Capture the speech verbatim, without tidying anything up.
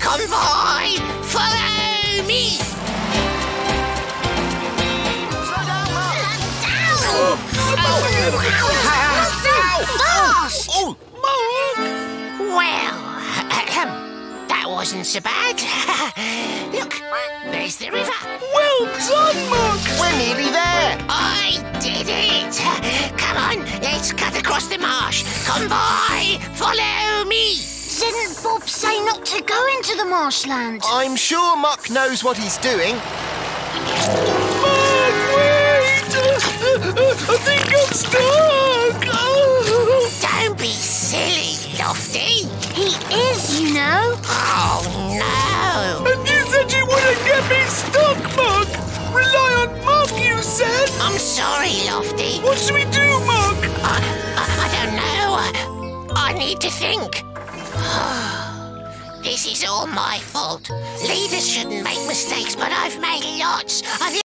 Convoy, follow me! Slow down, Mark! Down! Fast! Oh, Mark! Well, that wasn't so bad. Look, there's the river. Well done, Mark! We're nearly there. I did it! Come on, let's cut across the marsh. Convoy, follow me! Didn't Bob say not to go into the marshland? I'm sure Muck knows what he's doing. Mark, wait! I think I'm stuck! Don't be silly, Lofty. He is, you know. Oh, no. And you said you wouldn't get me stuck, Mark! Rely on Mark, you said! I'm sorry, Lofty. What should we do, Mark? I, I, I don't know. I need to think. This is all my fault. Leaders shouldn't make mistakes, but I've made lots. I've